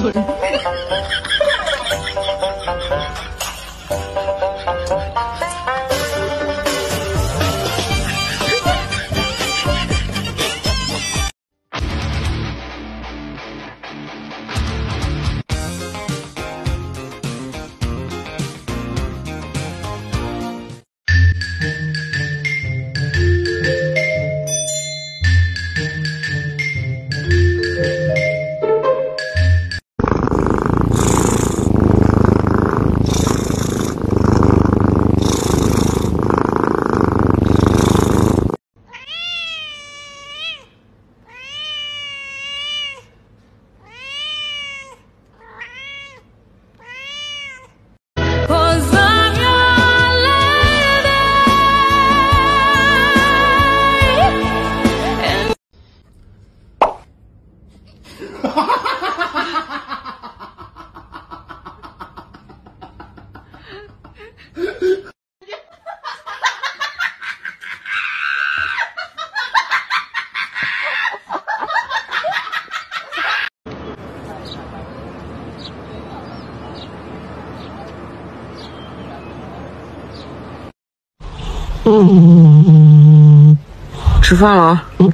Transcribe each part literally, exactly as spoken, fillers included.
吃饭了啊！你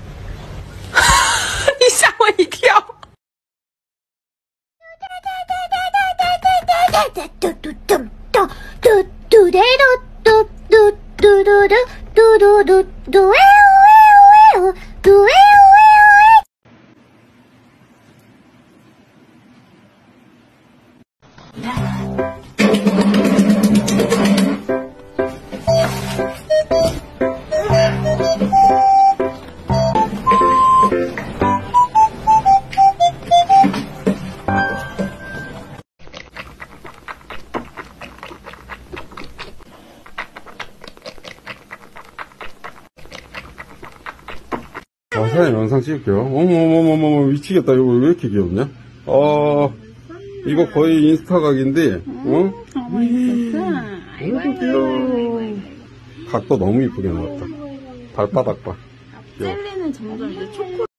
吓我一跳。 아, 사장님 영상 찍을게요. 어머머머머머 미치겠다. 이거 왜 이렇게 귀엽냐? 어, 이거 거의 인스타 각인데, 어? 아이고 귀여워. 각도 너무 이쁘게 나왔다. 발바닥 봐. 젤리는 점점 이제 초코